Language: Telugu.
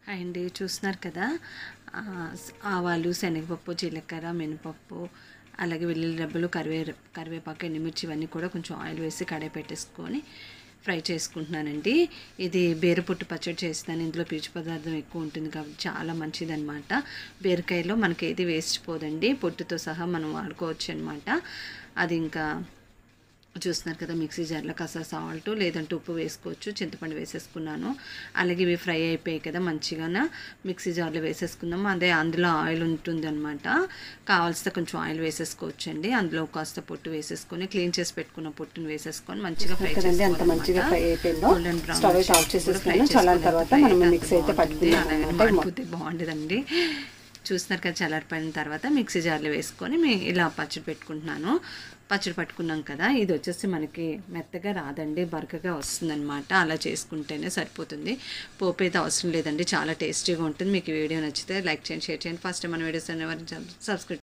అండ్ చూస్తున్నారు కదా, ఆవాలు, శనగపప్పు, జీలకర్ర, మినపప్పు, అలాగే వెల్లుల్లి రెబ్బలు, కరివేపాకు, ఎండుమిర్చి ఇవన్నీ కూడా కొంచెం ఆయిల్ వేసి కడాయి పెట్టేసుకొని ఫ్రై చేసుకుంటున్నానండి. ఇది బీరపొట్టు పచ్చడి చేస్తాను. ఇందులో పీచు పదార్థం ఎక్కువ ఉంటుంది కాబట్టి చాలా మంచిదన్నమాట. బీరకాయలో మనకి ఏది వేస్ట్ పోదండి, పొట్టుతో సహా మనం వాడుకోవచ్చు అనమాట. అది ఇంకా చూస్తున్నారు కదా, మిక్సీ జార్లో కాస్త సాల్ట్ లేదంటే ఉప్పు వేసుకోవచ్చు, చింతపండు వేసేసుకున్నాను. అలాగే ఇవి ఫ్రై అయిపోయాయి కదా, మంచిగా మిక్సీ జార్లో వేసేసుకుందాము. అదే అందులో ఆయిల్ ఉంటుంది అనమాట, కావాల్సితే కొంచెం ఆయిల్ వేసేసుకోవచ్చు అండి. అందులో కాస్త పొట్టు వేసేసుకొని క్లీన్ చేసి పెట్టుకున్న పొట్టును వేసేసుకొని మంచిగా ఫ్రై చేసుకోవాలి. అంత మంచిగా ఫ్రై అయిపోయిందో స్టవ్ ఆఫ్ చేసేసుకొని చల్లారిన తర్వాత మనం మిక్స్ అయితే పట్టుకుంటే బాగుండేదండి. చూస్తున్నారు కదా, చల్లారిపోయిన తర్వాత మిక్సీ జార్లో వేసుకొని ఇలా పచ్చడి పెట్టుకుంటున్నాను. పచ్చడి పట్టుకున్నాం కదా, ఇది వచ్చేసి మనకి మెత్తగా రాదండి, బరకగా వస్తుందన్నమాట. అలా చేసుకుంటేనే సరిపోతుంది. పోపు అయితే అవసరం లేదండి, చాలా టేస్టీగా ఉంటుంది. మీకు వీడియో నచ్చితే లైక్ చేయండి, షేర్ చేయండి. ఫస్ట్ మన వీడియోస్ అనేవారు సబ్స్క్రైబ్